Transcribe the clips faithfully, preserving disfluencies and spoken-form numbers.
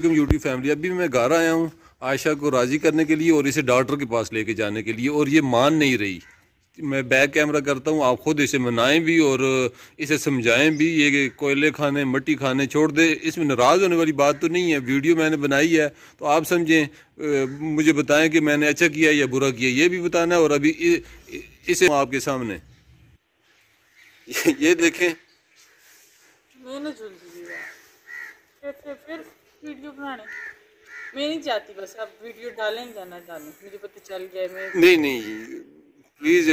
YouTube family, अभी मैं घर आया हूँ आयशा को राज़ी करने के लिए और इसे डॉक्टर के पास लेके जाने के लिए, और ये मान नहीं रही। मैं बैक कैमरा करता हूँ, आप खुद इसे मनाएं भी और इसे समझाएं भी, ये कोयले खाने मट्टी खाने छोड़ दे। इसमें नाराज़ होने वाली बात तो नहीं है, वीडियो मैंने बनाई है तो आप समझें, मुझे बताएं कि मैंने अच्छा किया या बुरा किया, ये भी बताना है। और अभी इसे आपके सामने ये देखें, मैंने झूल दी फिर फिर फिर वीडियो बनाने मैं नहीं चाहती, बस आप वीडियो डालें जाना डालें, मुझे पता चल गया। मैं नहीं नहीं प्लीज,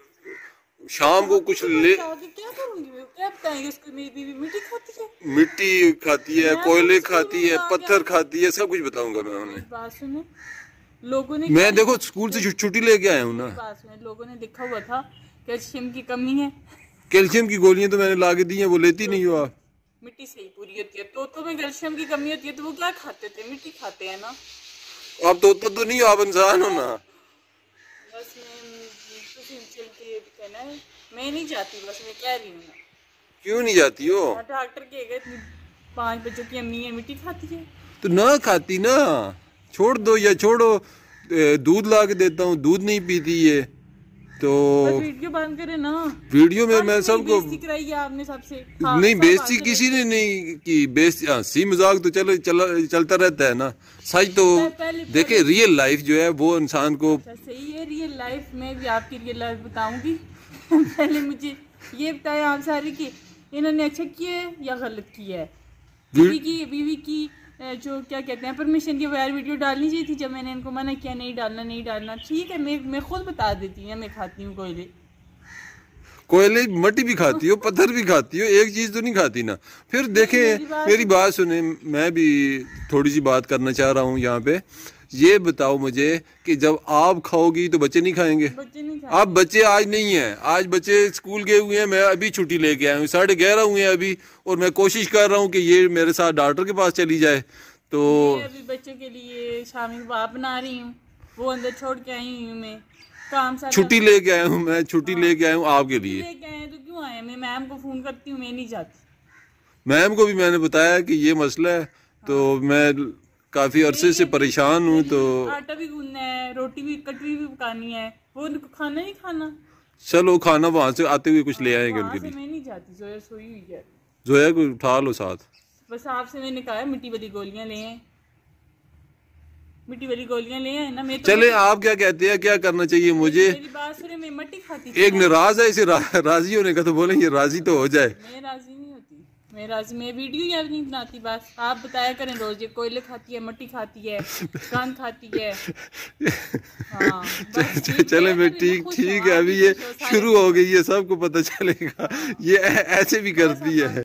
शाम को कुछ ले क्या करूंगी मैं, क्या बताएंगे उसको, मेरी बीवी मिट्टी खाती है, मिट्टी खाती है, कोयले खाती है, पत्थर खाती है, सब कुछ बताऊंगा मैं उन्हें। बात सुनो, लोगों ने, मैं देखो स्कूल से छुट्टी लेके आया हूँ ना। बात सुनो, लोगों ने लिखा हुआ था कैल्शियम की कमी है। कैल्शियम की गोलियां तो मैंने ला के दी हैं, वो लेती नहीं हो आप। मिट्टी से ही पूरी होती है, तोतों में कैल्शियम की कमी होती है तो वो क्या खाते थे, मिट्टी खाते हैं ना। आप तोता तो नहीं हो, आप इंसान हो ना। बस मैं चलती कहना है, मैं नहीं जाती, बस मैं कह रही हूँ। क्यों नहीं जाती हो? डॉक्टर के गए, पांच बच्चों की अम्मी है, मिट्टी खाती है तो ना खाती ना, छोड़ दो या छोड़ो, दूध ला के देता हूँ, दूध नहीं पीती है तो वीडियो बंद करे ना। वीडियो में मैं सबको कराई है आपने सबसे, नहीं बेइज्जती किसी ने नहीं की, बेइज्जती हंसी मजाक तो चलो चल, चलता रहता है ना। सच तो देखे, रियल लाइफ जो है वो इंसान को सही है। रियल लाइफ में भी आपकी रियल लाइफ बताऊंगी पहले मुझे ये बताएं आप सारे कि इन्होंने अच्छा किया है या गलत किया है। बीवी की बीवी की जो क्या कहते हैं परमिशन के बगैर वीडियो डालनी चाहिए थी, जब मैंने इनको मना किया नहीं डालना नहीं डालना। ठीक है, मैं मैं खुद बता देती हूँ, मैं खाती हूँ कोयले, कोयले मट्टी भी खाती हो, पत्थर भी खाती हो, एक चीज तो नहीं खाती ना। फिर देखें, मेरी बात, मेरी बात सुने, मैं भी थोड़ी सी बात करना चाह रहा हूँ यहाँ पे। ये बताओ मुझे कि जब आप खाओगी तो बच्चे नहीं खाएंगे? बच्चे नहीं खाएंगे। आप बच्चे आज नहीं है, आज बच्चे स्कूल गए हुए हैं, मैं अभी छुट्टी लेके आया हूँ, साढ़े ग्यारह हुए हैं अभी, और मैं कोशिश कर रहा हूँ कि ये मेरे साथ डॉक्टर के पास चली जाए। तो अभी बच्चों के लिए शामी कबाब बना रही हूँ, वो अंदर छोड़ के आई हूँ, मैं काम सारा छुट्टी लेके आया हूँ, मैं छुट्टी लेके आया हूँ आपके लिए। लेके आए तो क्यों आए? मैं मैम को फोन करती हूँ, मैं नहीं जाती। मैम को भी मैंने बताया कि ये मसला है, तो मैं काफी अरसे से परेशान हूँ। तो आटा भी गूंदना है, रोटी भी कटरी भी पकानी है, वो खाना ही खाना। चलो खाना वहां से आते हुए कुछ ले आएंगे उनके लिए। मैं नहीं जाती, जोया सोई हुई है। जोया को उठा लो साथ। बस आपसे मैंने कहा मिट्टी वाली गोलियां ले आए, मिट्टी वाली गोलियां ले आए ना। मैं तो चले, आप क्या कहते हैं, क्या करना चाहिए मुझे? मेरी बात सुने, मैं मट्टी खाती एक नाराज है, इसे रा, राजी होने का तो बोलेंगे, राजी तो हो जाए। मैं राजी नहीं होती, मैं राजी मैं वीडियो याद नहीं बनाती। बस आप बताया करें रोज, ये कोयले खाती है, मट्टी खाती है, कान खाती है। हाँ, चले मैं ठीक ठीक है, अभी ये शुरू हो गई है, सबको पता चलेगा ये ऐसे भी करती है।